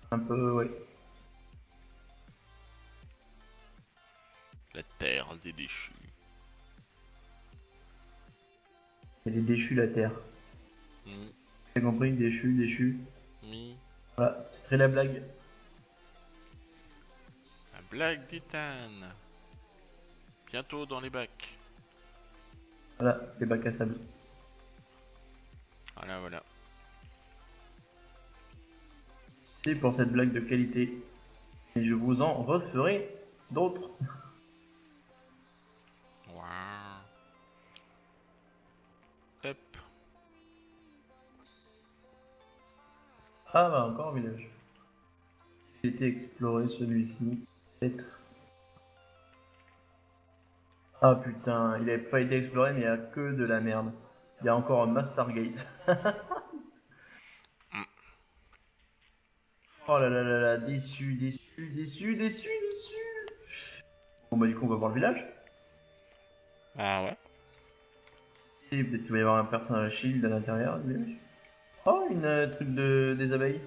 Un peu, ouais. La terre des déchus. Elle est déchue la terre. Hmm, T'as compris? Déchu, déchu. oui. Voilà, c'est très la blague. La blague d'Ethan. Bientôt dans les bacs. Voilà, les bacs à sable. Voilà, voilà. C'est pour cette blague de qualité. Et je vous en referai d'autres. Waouh. Hop. Ah bah encore un village. J'ai été explorer celui-ci. Peut-être. Ah putain, il avait pas été exploré mais il y a que de la merde. Il y a encore un Mastergate. Hmm. Oh là là là là, déçu, déçu, déçu, déçu, déçu. Bon bah du coup on va voir le village. Ah ouais. Et peut-être qu'il va y avoir un personnage shield à l'intérieur du village. Oh, une truc des abeilles.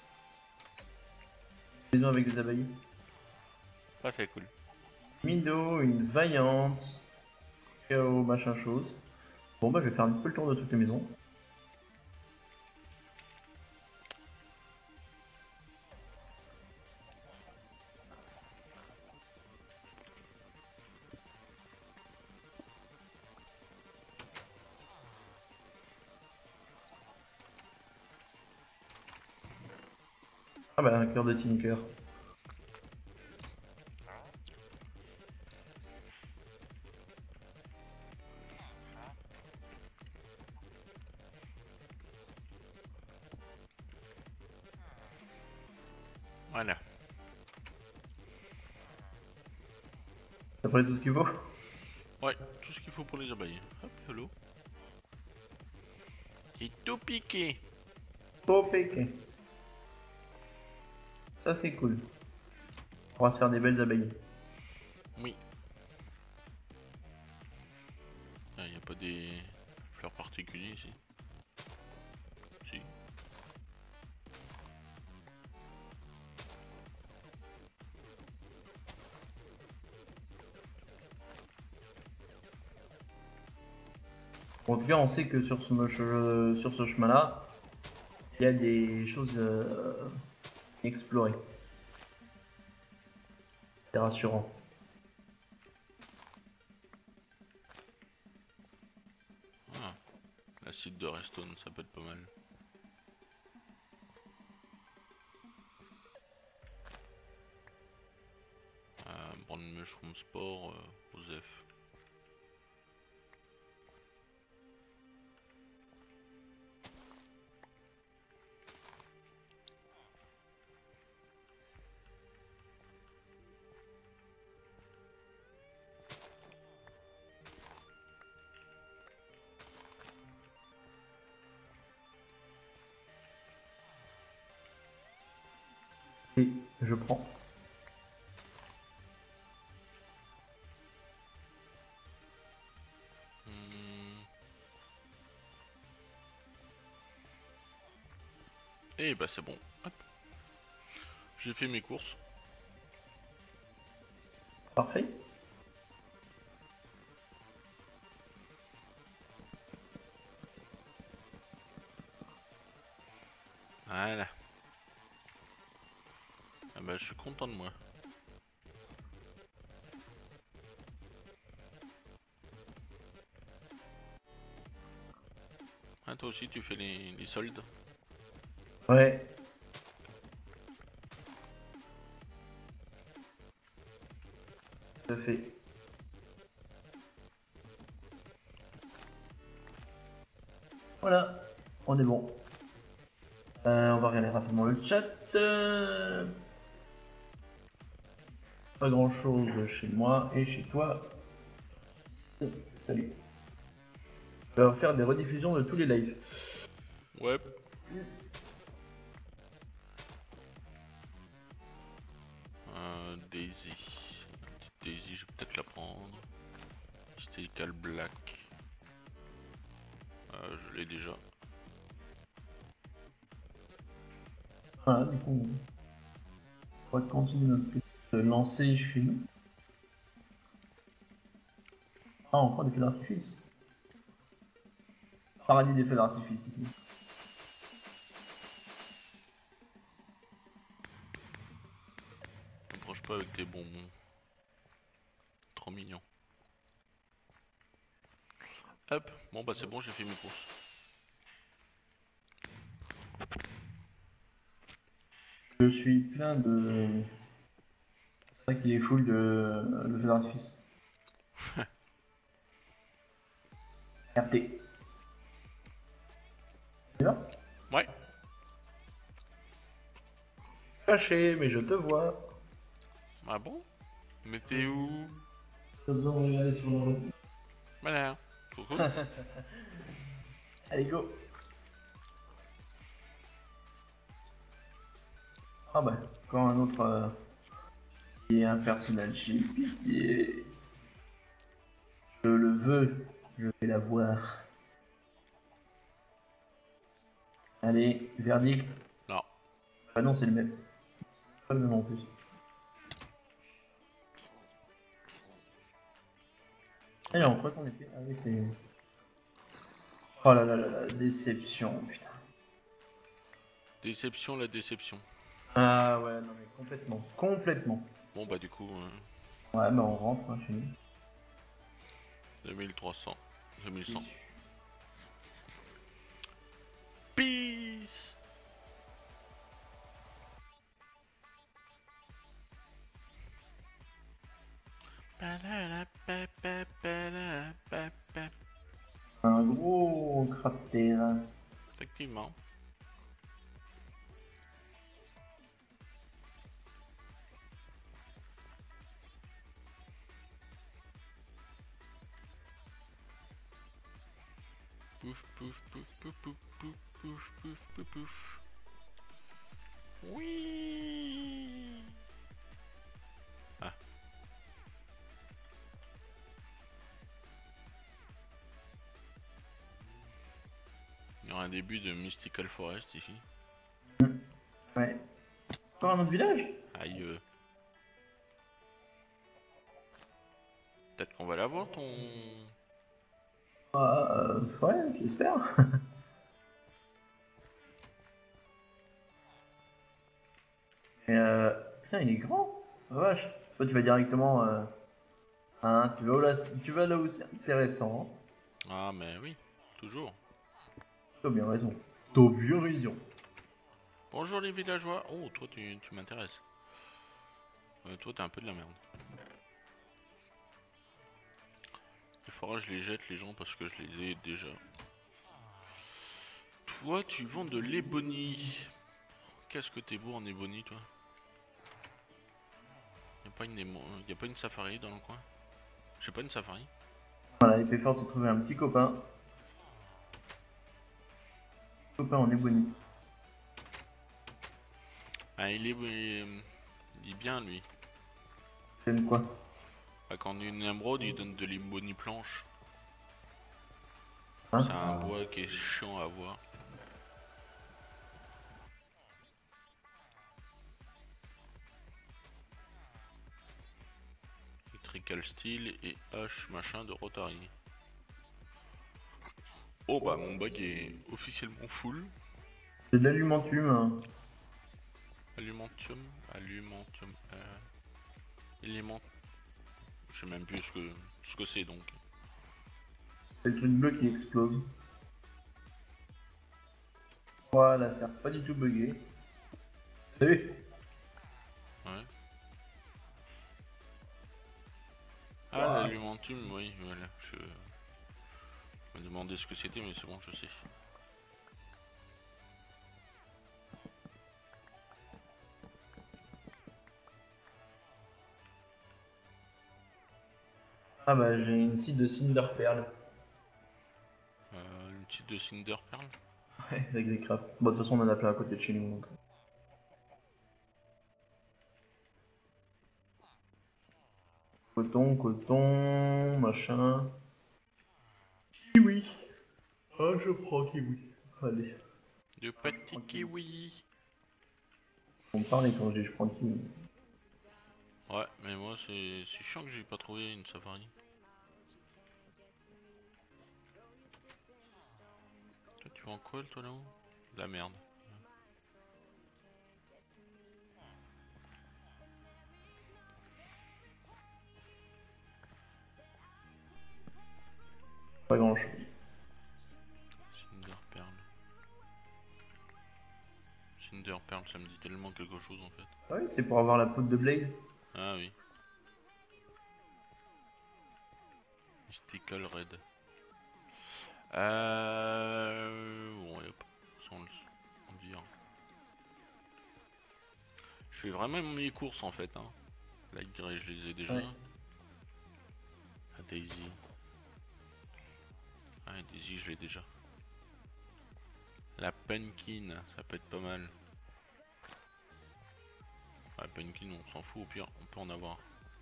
Une maison avec des abeilles. Ça c'est cool. Mido, une vaillante. Chaos, machin chose. Bon bah je vais faire un peu le tour de toutes les maisons. Ah bah un cœur de Tinker. Voilà. T'as pris tout ce qu'il faut? Ouais, tout ce qu'il faut pour les abeilles. Hop, hello. J'ai tout piqué. Oh péqué. Ça c'est cool. On va se faire des belles abeilles. Oui. Il n'y a pas des fleurs particulières ici. Si. Bon, en tout cas on sait que sur sur ce chemin-là, il y a des choses explorées. C'est rassurant. Ah, l'acide de Redstone, ça peut être pas mal. Brand Mushroom Spore, Osef. Et je prends. Hmm. Et bah c'est bon. Hop. J'ai fait mes courses. Parfait. Voilà. Ah bah je suis content de moi. Ah toi aussi tu fais les soldes. Ouais. Tout à fait. Voilà. On est bon. On va regarder rapidement le chat. Pas grand chose chez moi et chez toi. Salut. On va faire des rediffusions de tous les lives. Ouais. Daisy. La petite Daisy, je vais peut-être la prendre. Mystical Black. Je l'ai déjà. Voilà, du coup. On va continuer notre petite lancée chez nous. Ah, encore des feux d'artifice. Paradis des feux d'artifice ici. T'approches pas avec tes bonbons. Trop mignon. Hop, bon bah c'est bon, j'ai fait mes courses. Je suis plein de... C'est vrai qu'il est full de feux d'artifice. RT. Tu vas? Ouais. Caché, mais je te vois. Ah bon? Mais t'es où? T'as besoin de regarder sur le... Voilà. Trop cool. Allez, go. Ah bah, encore un autre... qui est un personnage chez Pitié. Je le veux. Je vais l'avoir. Allez, verdict. Non. Ah non, c'est le même. Pas le même en plus. Et on croit qu'on était avec les... Oh là là là là, déception, putain. Déception, la déception. Ah ouais, non mais complètement, complètement. Bon bah du coup, Ouais, bah on rentre hein, chez nous. 2300, 2100. Peace. Un gros cratère. Effectivement. Pouf pouf pouf pouf pouf pouf pouf pouf pouf pouf. Oui. Ah. Il y aura un début de Mystical Forest ici. Ouais. Encore un autre village? Aïe. Peut-être qu'on va l'avoir ton... Ouais, j'espère. Et putain, il est grand. Oh, vache. Toi, tu vas directement. Hein, tu vas là où c'est intéressant. Ah mais oui, toujours. T'as bien raison. T'as bien raison. Bonjour les villageois. Oh, toi tu m'intéresses. Toi t'es un peu de la merde. Il faudra que je les jette les gens parce que je les ai déjà. Toi tu vends de l'ébony. Qu'est-ce que t'es beau en ébony toi? Y a pas une safari dans le coin? J'ai pas une safari. Voilà, épée forte s'est trouvé un petit copain. Copain en ébony. Ah il est bien lui. J'aime quoi? Bah, quand on est une émeraude il donne de l'ébony planche. Hein? C'est un bois qui est chiant à avoir. Trical steel et H machin de Rotary. Oh bah mon bag est officiellement full. C'est de l'alumentum. Hein. Alumantium, élément. Je sais même plus ce que c'est donc. C'est le truc bleu qui explose. Voilà, ça n'a pas du tout bugué. Salut! Ouais. Ah Wow. l'alumantium, oui, voilà. Je me demandais ce que c'était mais c'est bon je sais. Ah bah j'ai une scie de Cinder Pearl. Une petite de Cinder Pearl. Ouais, avec des crafts. Bon, de toute façon on en a plein à côté de chez nous donc. Coton, coton, machin. Kiwi! Ah, je prends kiwi. Allez. De petits kiwis. On me parlait quand je dis je prends kiwi. Ouais, mais moi c'est chiant que j'ai pas trouvé une safari. Toi tu vends quoi toi là-haut? De la merde. Pas grand chose. Cinder Pearl. Cinder Pearl, ça me dit tellement quelque chose en fait. Ah oui, c'est pour avoir la poudre de Blaze. Ah oui. Mystical Red. Bon, yep. Sans le dire. Je fais vraiment mes courses en fait. Hein. La Y, je les ai déjà. Ouais. La Daisy. Ah, Daisy, je l'ai déjà. La Pumpkin, ça peut être pas mal. La Pumpkin, on s'en fout, au pire, on peut en avoir.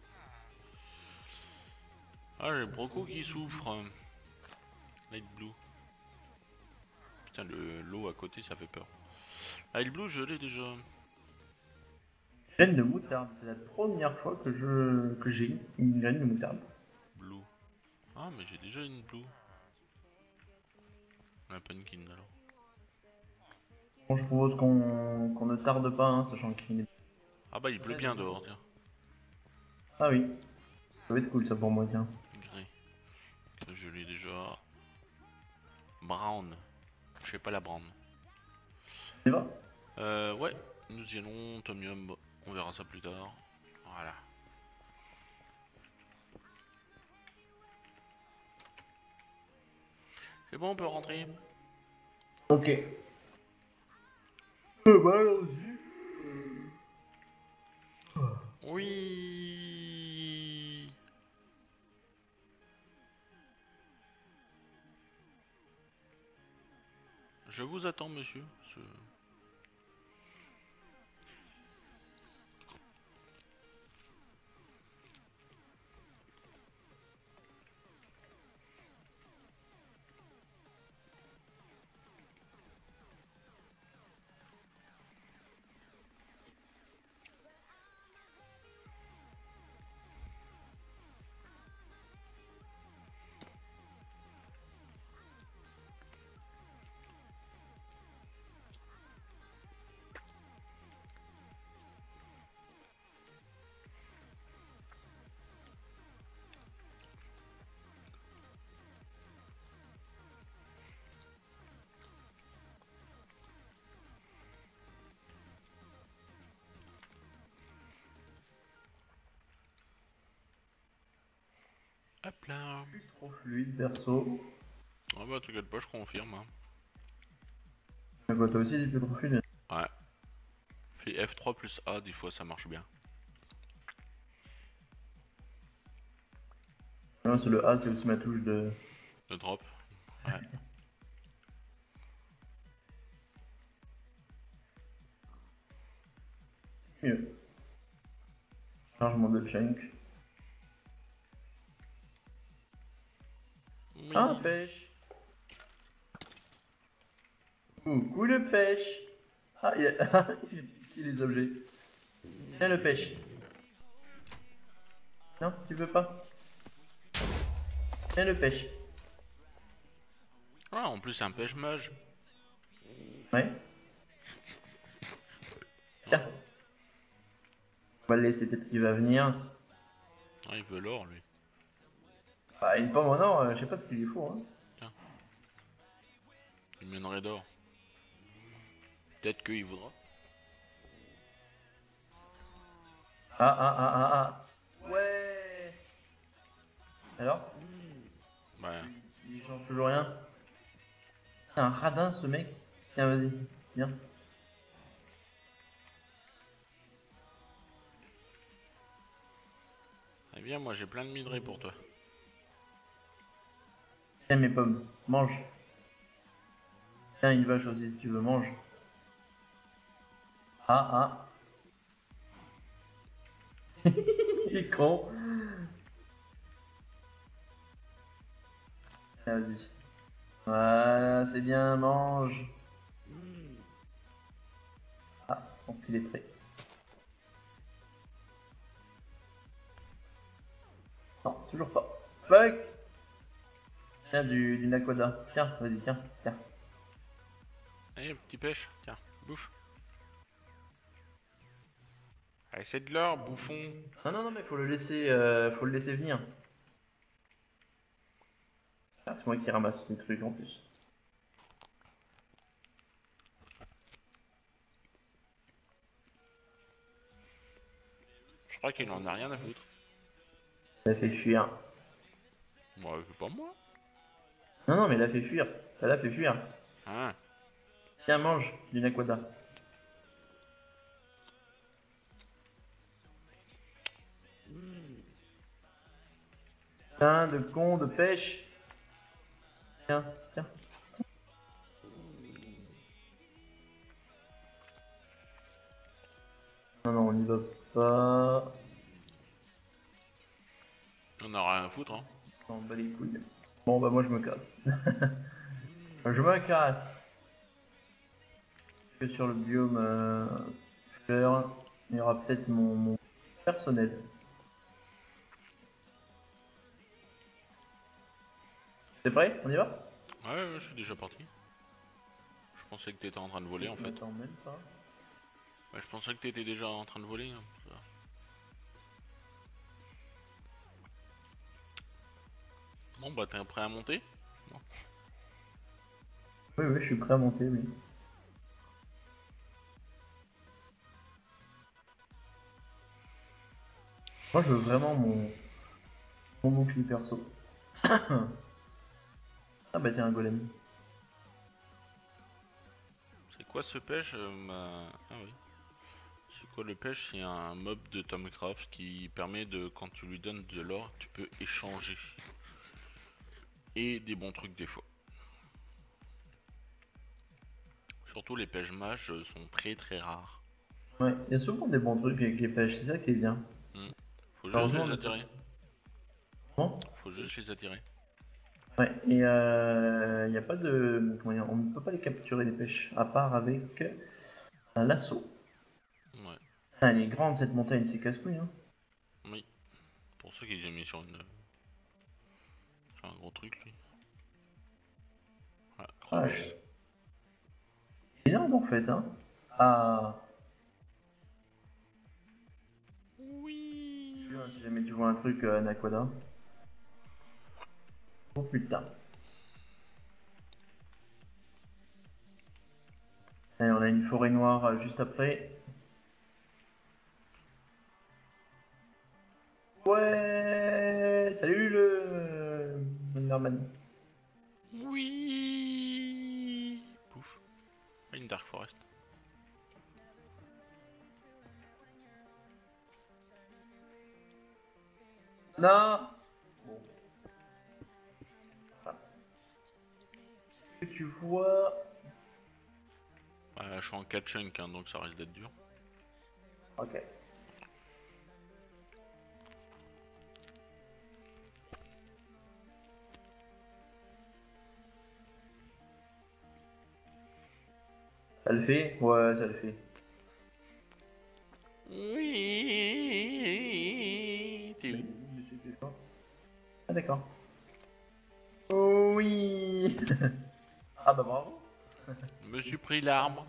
Ah, j'ai Broco qui souffre. Light Blue. Putain, l'eau à côté, ça fait peur. Light Blue, je l'ai déjà. Graine de moutarde, c'est la première fois que j'ai une graine de moutarde. Blue. Ah, mais j'ai déjà une Blue. La Pumpkin, alors. Bon, je propose qu'on ne tarde pas, hein, sachant qu'il est... Ah bah, il pleut bien dehors, tiens. Ah oui, ça va être cool ça pour moi, tiens. Gris. Ça, je l'ai déjà. Brown. Je sais pas la brown. Tu vas? Ouais, nous y allons, Tomium, on verra ça plus tard. Voilà. C'est bon, on peut rentrer. Ok. Bah allons-y. Oui. Je vous attends, monsieur. Hop là. Plus trop fluide perso. Ah bah t'inquiète pas, je confirme. Hein. Mais quoi, toi aussi, c'est plus trop fluide. Ouais. Fais F3 plus A, des fois ça marche bien. Non, c'est le A, c'est aussi ma touche de... Le drop. Ouais. Mieux. Chargement de chunk. Oui. Ah, pêche. Coucou le pêche. Ah, il a... il les objets. Tiens le pêche. Non, tu veux pas? Tiens le pêche. Ah, en plus c'est un pêche-mage. Ouais. Tiens. On va le laisser, peut-être qu'il va venir. Ah, il veut l'or lui. Bah, une pomme en or, je sais pas ce qu'il lui faut. Hein. Tiens. Il mènerait d'or. Peut-être qu'il voudra. Ah, ah, ah, ah, ah. Ouais. Alors? Ouais. Il change toujours rien. C'est un radin ce mec. Tiens, vas-y, viens. Eh bien, moi j'ai plein de minerais pour toi. Tiens mes pommes, mange. Tiens une vache aussi si tu veux, mange. Ah, ah. Il est con. Tiens, vas-y. Voilà, c'est bien, mange. Ah, je pense qu'il est prêt. fuck? Tiens, du naquada. Tiens, vas-y, tiens, tiens. Allez, petit pêche, tiens, bouffe. Allez, c'est de l'or, bouffon. Non, mais faut le laisser venir. Ah, c'est moi qui ramasse ces trucs en plus. Je crois qu'il en a rien à foutre. Ça fait fuir. Moi, c'est pas moi. Non, mais il a fait fuir. Ça l'a fait fuir. Ah, Tiens, mange du naquada. Putain de con de pêche. Tiens, tiens. Non, on y va pas. on a rien à foutre, hein. On bat les couilles. Bon, bah, moi, je me casse. Je me casse. Que sur le biome fleur, il y aura peut-être mon personnel. C'est prêt? On y va? Ouais, je suis déjà parti. Je pensais que t'étais en train de voler en fait. Attends, même pas. Ouais, je pensais que t'étais déjà en train de voler. Hein, ça. Bon bah t'es prêt à monter? Oui, je suis prêt à monter, oui. Moi, je veux vraiment mon bouclier perso. Ah bah tiens, un golem. C'est quoi ce pêche Ah oui. C'est quoi le pêche? C'est un mob de Tomcraft qui permet de, quand tu lui donnes de l'or, tu peux échanger. Et des bons trucs des fois. Surtout les pêches mages sont très rares. Ouais, il y a souvent des bons trucs avec les pêches, c'est ça qui est bien. Faut juste Heureusement, les on est attirer. Comment? Faut juste les attirer. Ouais, et il n'y a pas de... Comment dire, on ne peut pas les capturer les pêches, à part avec un lasso. Ouais. Ah, elle est grande cette montagne, c'est casse-couille, hein. Oui. Pour ceux qui j'ai mis sur une... sur un gros truc lui. Voilà, Ah, creuse. c'est énorme en fait, hein. Ah, Oui. si jamais tu vois un truc Naquada. Oh putain. Allez, on a une forêt noire juste après. Ouais, salut le Enderman. Oui. Pouf. Ah, une Dark Forest. Non. Bon. Ah. Que tu vois. Je suis en 4 chunks hein, donc ça risque d'être dur. Ok. Ça le fait? Ouais, ça le fait. Oui. T'es où? Ah d'accord. Oh oui. Ah bah bravo. Me suis pris l'arbre.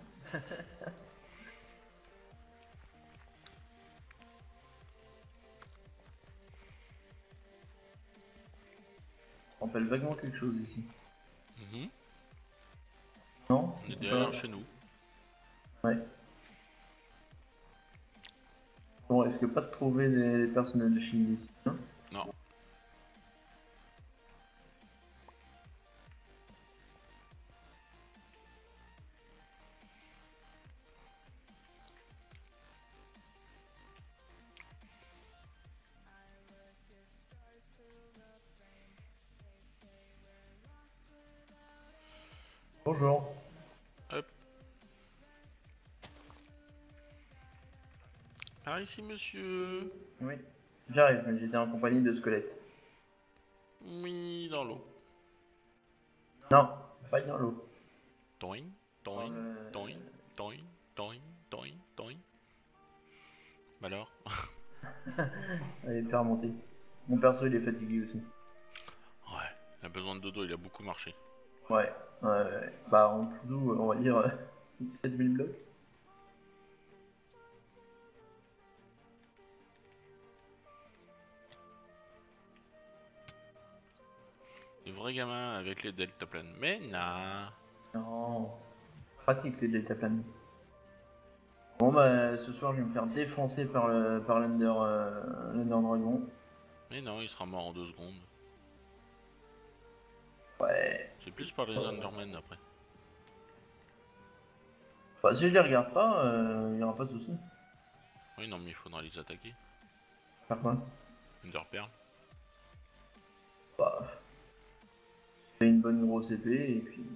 On rappelle vaguement quelque chose ici. Mhm. Non? On est derrière chez nous. Ouais. Bon, est-ce que pas de trouver des personnages de Shinji ici, hein? Non. Bonjour. Hop. Par ici monsieur. Oui. J'arrive, mais j'étais en compagnie de squelettes. Oui, dans l'eau. Non, pas dans l'eau. Toin, Dans toin, le- toin, toin, toin, toin, toin. Bah alors. Allez, faire remonter. Mon perso il est fatigué aussi. Il a besoin de dodo, il a beaucoup marché. Ouais, bah en tout, on va dire 7000 blocs. Des vrais gamins avec les deltaplanes. Mais non. Non, pratique les deltaplanes. Bon bah ce soir je vais me faire défoncer par l'Ender Dragon. Mais non, il sera mort en 2 secondes. Ouais. C'est plus par les Endermen après. Bah si je les regarde pas, il y aura pas de soucis. Oui, non, mais il faudra les attaquer. Faire quoi? Enderpearl. Bah, fais une bonne grosse épée et puis.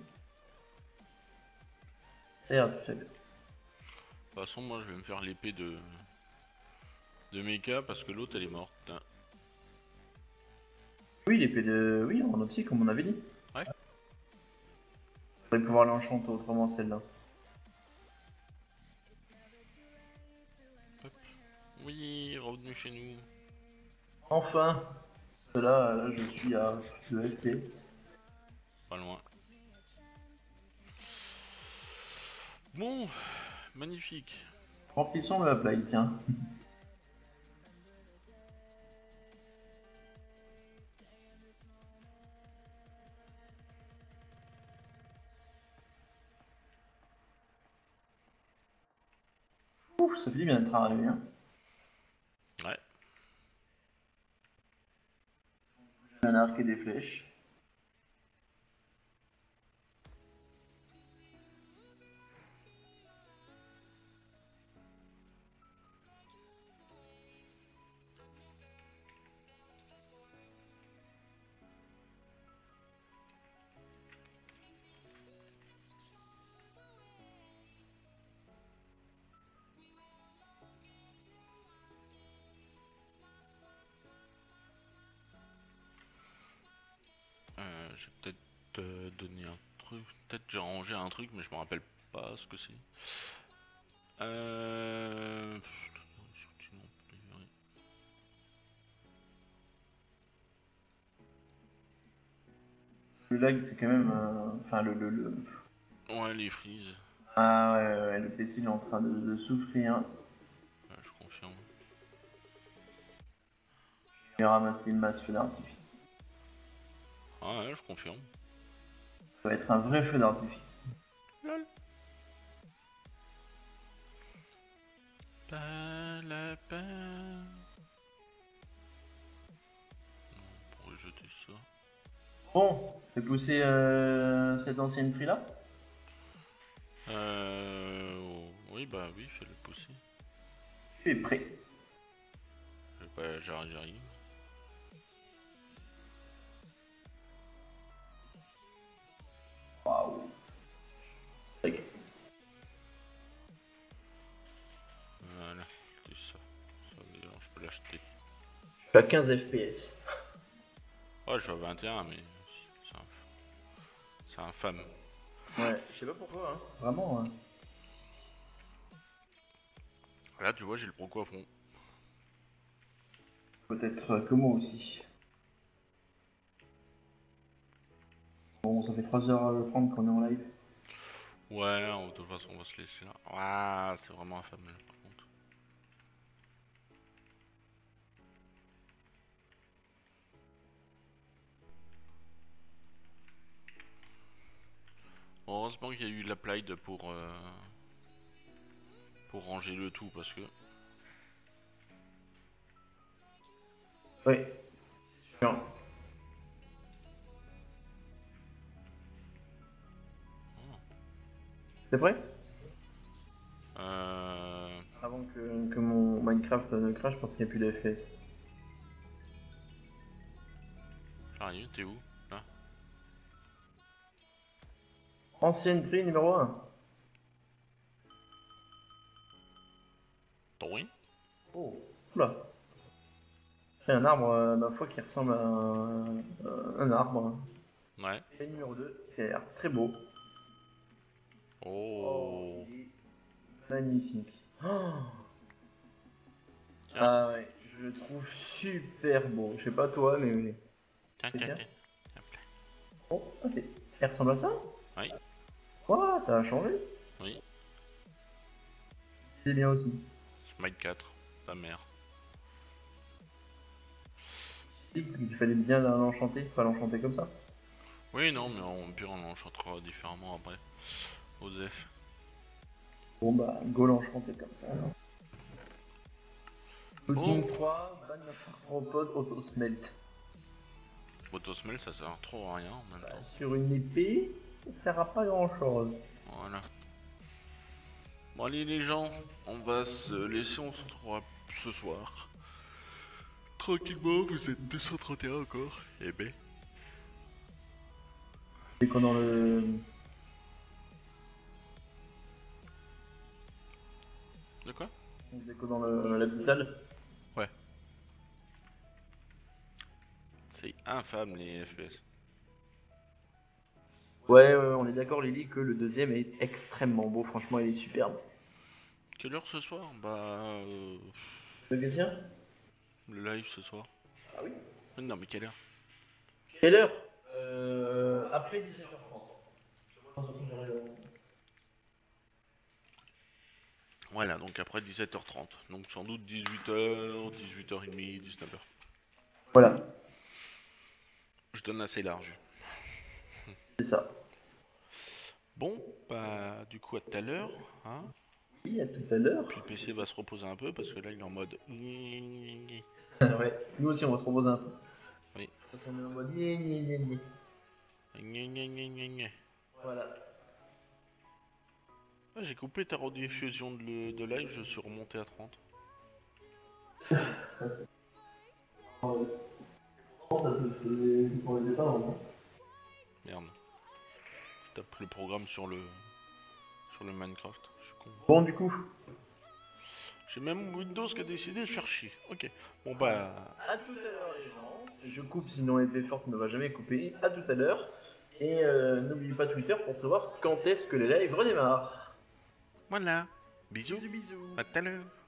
Ça ira tout seul. De toute façon, moi je vais me faire l'épée de Mecha parce que l'autre elle est morte. Oui, l'épée de. Oui, en opsie comme on avait dit. Ouais. Faudrait pouvoir l'enchanter autrement celle-là. Oui, revenu chez nous. Enfin! Là je suis à 2 FPS. Pas loin. Bon, magnifique. Remplissons le apply, tiens. Ouf, ça fait du bien d'être arrivé, hein. Ouais. Un arc et des flèches. J'ai peut-être donné un truc. Peut-être j'ai rangé un truc, mais je me rappelle pas ce que c'est. Le lag, c'est quand même. Enfin, Ouais, les frises. Ah ouais, le PC il est en train de souffrir. Ouais, je confirme. Je vais ramasser une masse feu d'artifice. Ah ouais, je confirme. Ça va être un vrai feu d'artifice. Lol. Pas la peine. On pourrait jeter ça. Bon, fais pousser cette ancienne prix là. Oui, bah oui, fais-le pousser. Tu es prêt. Bah, j'arrive. Waouh. Ok. Voilà, c'est ça. Ça veut dire, je peux l'acheter. Je suis à 15 FPS. Ouais, je suis à 21, mais c'est infâme. Ouais, je sais pas pourquoi, hein. Vraiment. Là, tu vois, j'ai le broco à fond. Peut-être que moi aussi. Bon, ça fait 3h30 qu'on est en live. Ouais, de toute façon, on va se laisser là. Ah, c'est vraiment infâme, là, par contre. Heureusement qu'il y a eu l'applied pour ranger le tout, parce que... Oui. Sûr. Oh. C'est prêt? Euh... Avant que mon Minecraft ne crash parce qu'il n'y a plus de FPS. J'arrive, t'es où? Là? Ancienne prix numéro 1. Oui. Oh, oula. J'ai un arbre, ma foi, qui ressemble à un arbre. Ouais. Et numéro 2, qui a l'air très beau. Oh. Il est magnifique. Oh. Tiens, Ah ouais, je le trouve super beau. Je sais pas toi, mais oui. tiens, C'est tiens, bien. tiens. Hop là. Oh, ah, elle ressemble à ça? Oui. Quoi, ça a changé? Oui. C'est bien aussi. Smite 4, ta mère. Il fallait bien l'enchanter, pas l'enchanter comme ça. Oui, non, mais au pire, on l'enchantera différemment après. Osef. Bon bah, go l'enchanter comme ça alors. Looting Bon. 3, ban notre arthropode auto-smelt. Autosmell, ça sert trop à rien en même Bah, temps. sur une épée, ça sert à pas grand chose. Voilà. Bon, allez, les gens, on va se laisser, on se retrouvera ce soir. Tranquillement, vous êtes 231 encore. Eh ben. Dès qu'on dans le... De quoi? Dès qu'on dans l'hôpital. Ouais. C'est infâme les FPS. Ouais, on est d'accord Lily que le deuxième est extrêmement beau, franchement il est superbe. Quelle heure ce soir? Le deuxième? Le live ce soir. Ah oui. Non, mais quelle heure? Quelle heure? Après 17h30. Voilà, donc après 17h30. Donc sans doute 18h, 18h30, 19h. Voilà, Je donne assez large. c'est ça. Bon, bah du coup à tout à l'heure, hein. Oui, à tout à l'heure. Puis le PC va se reposer un peu parce que là il est en mode. Ouais, nous aussi on va se reposer un peu. Oui. Parce qu'on est en mode gna gna gna gna. Voilà. Ah, j'ai coupé ta rediffusion de live, je suis remonté à 30. Merde. Je tape le programme sur le Minecraft. Je suis con. Bon du coup, J'ai même Windows qui a décidé de faire chier. Ok. Bon bah. à tout à l'heure les gens. Je coupe sinon épée forte ne va jamais couper. À tout à l'heure. Et n'oubliez pas Twitter pour savoir quand est-ce que les lives redémarrent. Voilà. Bisous. Bisous bisous. À tout à l'heure.